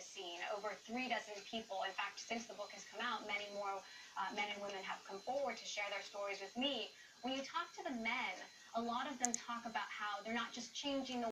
seen. Over 36 people. In fact, since the book has come out, many more men and women have come forward to share their stories with me. When you talk to the men, a lot of them talk about how they're not just changing the